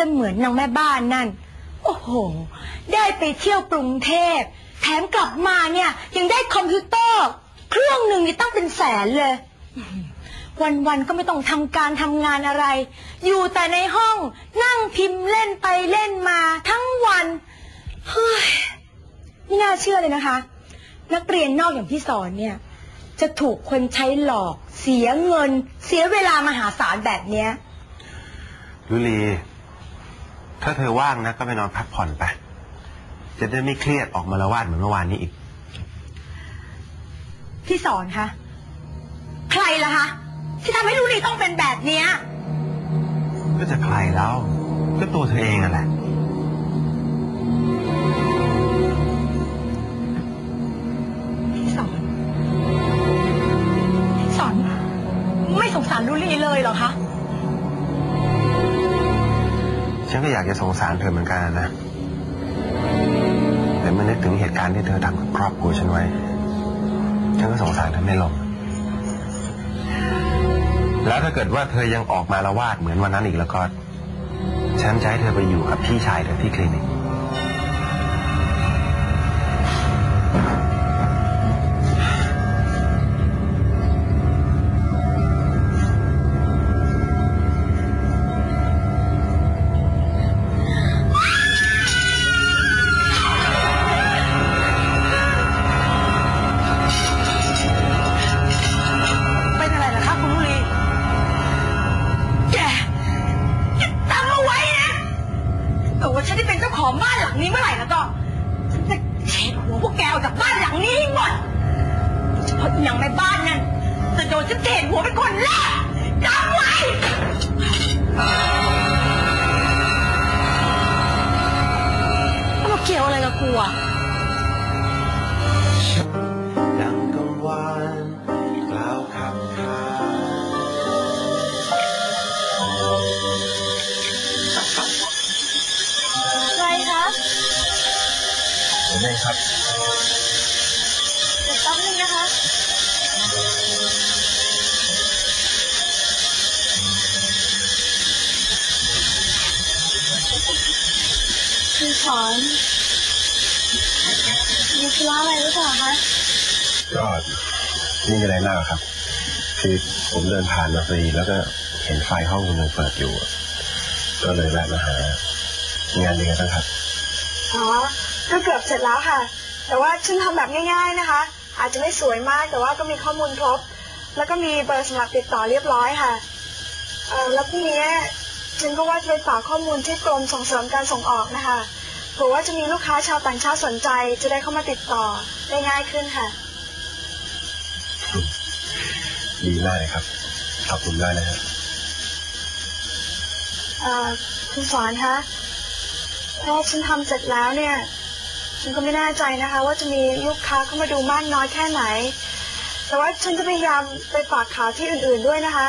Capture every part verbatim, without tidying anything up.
แต่เหมือนนางแม่บ้านนั่นโอ้โหได้ไปเที่ยวกรุงเทพแถมกลับมาเนี่ยยังได้คอมพิวเตอร์เครื่องหนึ่งนี่ตั้งเป็นแสนเลยวันๆก็ไม่ต้องทำการทำงานอะไรอยู่แต่ในห้องนั่งพิมพ์เล่นไปเล่นมาทั้งวันเฮ้ยไม่น่าเชื่อเลยนะคะนักเรียนนอกอย่างพี่สอนเนี่ยจะถูกคนใช้หลอกเสียเงินเสียเวลามหาศาลแบบเนี้ยลุลีถ้าเธอว่างนะก็ไปนอนพักผ่อนไปจะได้ไม่เครียดออกมาละวาดเหมือนเมื่อวานนี้อีกพี่สอนคะใครล่ะคะที่ทำให้ลุลีต้องเป็นแบบเนี้ยก็จะใครแล้วก็ตัวเธอเองอ่ะแหละพี่สอนพี่สอนไม่สงสารลุลีเลยเหรอคะฉันก็อยากจะสงสารเธอเหมือนกันนะแต่เมื่อนึกถึงเหตุการณ์ที่เธอทำกับครอบครัวฉันไว้ฉันก็สงสารเธอไม่ลงแล้วถ้าเกิดว่าเธอยังออกมาละวาดเหมือนวันนั้นอีกแล้วก็ฉันจะให้เธอไปอยู่กับพี่ชายเธอที่คลินิกของบ้านหลังนี้เมื่อไหร่แล้วก็ฉันจะเฉดหัวพวกแกออกจากบ้านหลังนี้หมดเฉพาะอย่างในบ้านนั้นจะโดนฉันเฉดหัวเป็นคนแรกจำไว้มาเกี่ยวอะไรกับกูอ่ะดังกังวานกล่าวคำคาผมเองครับเดี๋ยวแป๊บนึงนะคะคุณสอนมีธุระอะไรหรือเปล่าคะก็นี่มีอะไรมากครับคือผมเดินผ่านมาพอดีแล้วก็เห็นไฟห้องคุณยังเปิดอยู่ก็เลยแวะมาหางานยังไงบ้างครับอ๋อก็เกือบเสร็จแล้วค่ะแต่ว่าฉันทำแบบง่ายๆนะคะอาจจะไม่สวยมากแต่ว่าก็มีข้อมูลครบแล้วก็มีเบอร์สำหรับติดต่อเรียบร้อยค่ะเออแล้วพรุ่งนี้ฉันก็ว่าจะไปฝากข้อมูลที่กรมส่งเสริมการส่งออกนะคะเผื่อว่าจะมีลูกค้าชาวต่างชาติสนใจจะได้เข้ามาติดต่อได้ง่ายขึ้นค่ะดีมากเลยครับขอบคุณมากนะครับเอ่อคุณสอนคะพอฉันทำเสร็จแล้วเนี่ยฉันก็ไม่แน่ใจนะคะว่าจะมีลูกค้าเข้ามาดูมากน้อยแค่ไหนแต่ว่าฉันจะพยายามไปฝากข่าวที่อื่นๆด้วยนะคะ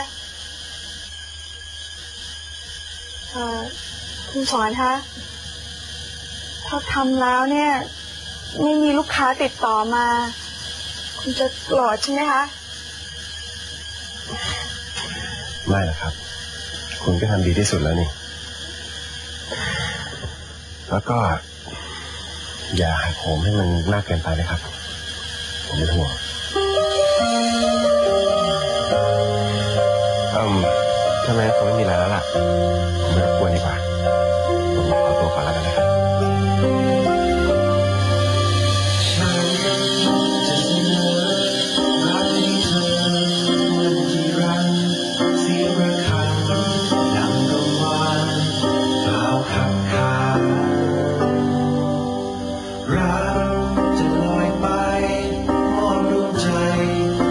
เอ่อคุณสอนคะพอทำแล้วเนี่ยไม่มีลูกค้าติดต่อมาคุณจะโกรธใช่ไหมคะไม่หรอกครับคุณก็ทำดีที่สุดแล้วนี่แล้วก็อย่าหักโหมให้มันมากเกินไปนะครับผมเป็นห่วงอืมทำไมผมไม่มีอะไรแล้วล่ะผมไม่รบกวนดีกว่าผมขอตัวก่อนแล้วกันนะครับ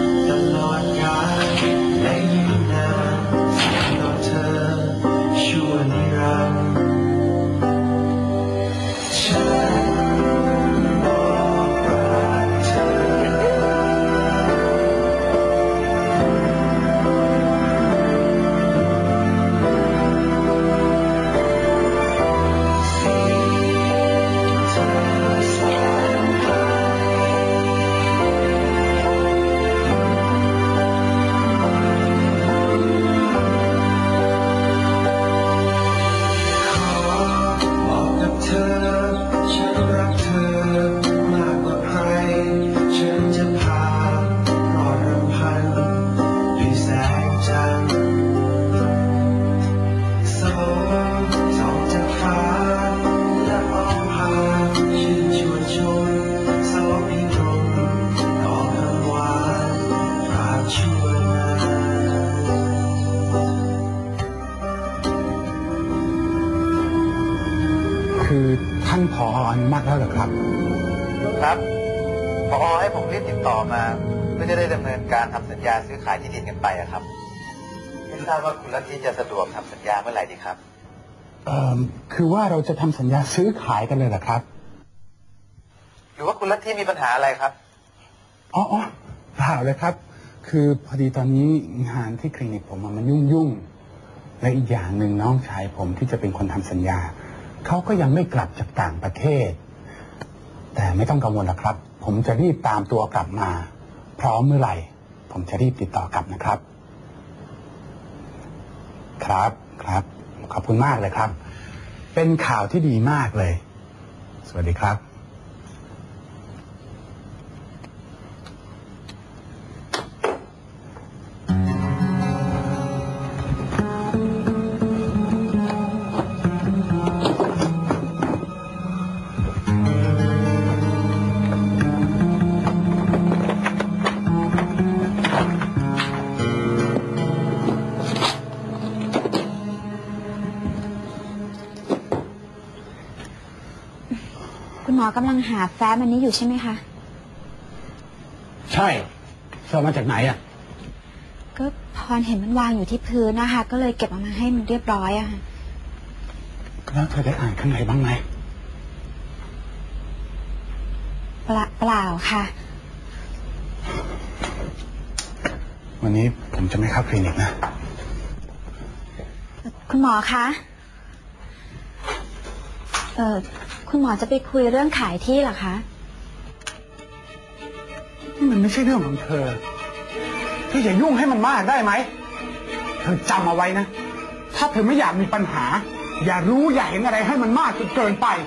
ช่วคือท่านผออนุมัติแล้วเหรอครับครับผอให้ผมรีบติดต่อมาเพื่อจะได้ดำเนินการทำสัญญาซื้อขายที่ดินกันไปอะครับไม่ทราบว่าคุณลัทธิจะสะดวกทำสัญญาเมื่อไหร่ดีครับเอ่อคือว่าเราจะทำสัญญาซื้อขายกันเลยเหรอครับหรือว่าคุณลัทธิมีปัญหาอะไรครับอ๋ออ๋อเปล่าเลยครับ คือพอดีตอนนี้งานที่คลินิกผมมันยุ่งยุ่งและอีกอย่างหนึ่งน้องชายผมที่จะเป็นคนทำสัญญาเขาก็ยังไม่กลับจากต่างประเทศแต่ไม่ต้องกังวลนะครับ ผมจะรีบตามตัวกลับมาพร้อมเมื่อไหร่ผมจะรีบติดต่อกลับนะครับครับครับขอบคุณมากเลยครับเป็นข่าวที่ดีมากเลยสวัสดีครับคุณหมอกำลังหาแฟ้มอันนี้อยู่ใช่ไหมคะใช่เธอมาจากไหนอ่ะก็พรเห็นมันวางอยู่ที่พื้นนะคะก็เลยเก็บออกมาให้มันเรียบร้อยอะค่ะแล้วเธอได้อ่านข้างในบ้างไหมเปล่าเปล่าค่ะวันนี้ผมจะไม่เข้าคลินิกนะคุณหมอคะเออคุณหมอจะไปคุยเรื่องขายที่เหรอคะนี่มันไม่ใช่เรื่องของเธอเธออย่ายุ่งให้มันมากได้ไหมเธอจำเอาไว้นะถ้าเธอไม่อยากมีปัญหาอย่ารู้อย่าเห็นอะไรให้มันมากจนเกินไป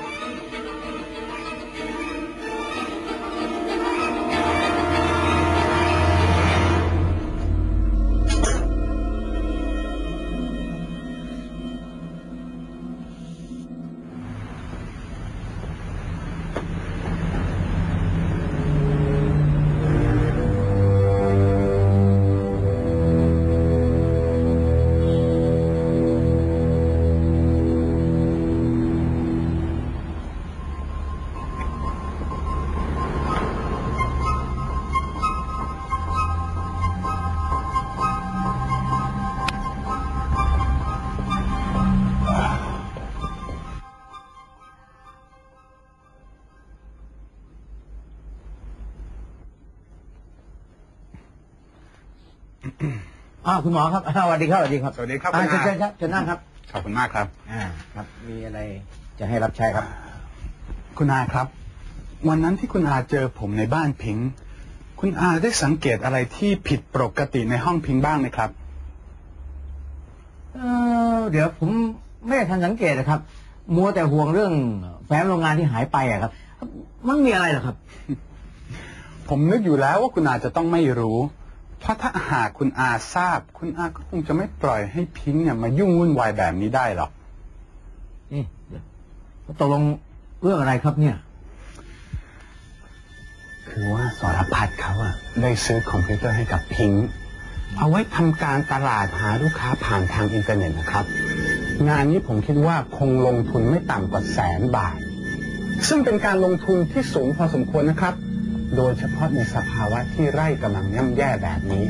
อ้าวคุณหมอครับสวัสดีครับสวัสดีครับสวัสดีครับเชิญเชิญครับเชิญนั่งครับขอบคุณมากครับอ่าครับมีอะไรจะให้รับใช้ครับคุณอาครับวันนั้นที่คุณอาเจอผมในบ้านพิงค์คุณอาได้สังเกตอะไรที่ผิดปกติในห้องพิงค์บ้างไหมครับเออเดี๋ยวผมไม่ได้ทันสังเกตนะครับมัวแต่ห่วงเรื่องแฟ้มโรงงานที่หายไปอะครับมันมีอะไรเหรอครับผมนึกอยู่แล้วว่าคุณอาจะต้องไม่รู้เพราะถ้าหากคุณอาทราบคุณอาก็คงจะไม่ปล่อยให้พิงค์เนี่ยมายุ่งวุ่นวายแบบนี้ได้หรอกนี่ตกลงเรื่องอะไรครับเนี่ยคือว่าสรพัฒน์เขาอะได้ซื้อคอมพิวเตอร์ให้กับพิงค์เอาไว้ทำการตลาดหาลูกค้าผ่านทางอินเทอร์เน็ตนะครับงานนี้ผมคิดว่าคงลงทุนไม่ต่ำกว่าแสนบาทซึ่งเป็นการลงทุนที่สูงพอสมควรนะครับโดยเฉพาะในสภาวะที่ไร่กำลังย่ำแย่แบบนี้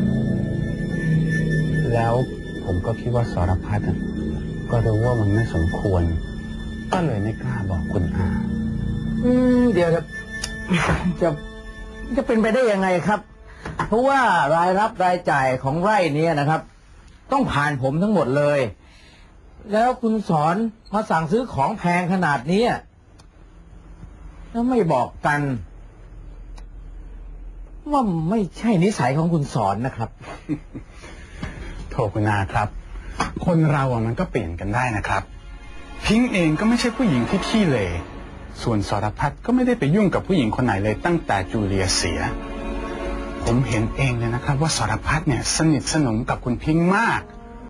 แล้วผมก็คิดว่าสรพัฒน์ก็รู้ว่ามันไม่สมควรก็เลยไม่กล้าบอกคุณอาอืมเดี๋ยวจะจะเป็นไปได้ยังไงครับเพราะว่ารายรับรายจ่ายของไร่นี้นะครับต้องผ่านผมทั้งหมดเลยแล้วคุณสอนมาสั่งซื้อของแพงขนาดนี้แล้วไม่บอกกันว่าไม่ใช่นิสัยของคุณสอนนะครับโทษคุณอาครับคนเราอ่ะมันก็เปลี่ยนกันได้นะครับพิงค์เองก็ไม่ใช่ผู้หญิงที่ขี้เหร่ส่วนสรพัฒน์ก็ไม่ได้ไปยุ่งกับผู้หญิงคนไหนเลยตั้งแต่จูเลียเสียผมเห็นเองเลยนะครับว่าสรพัฒน์เนี่ยสนิทสนมกับคุณพิงค์มาก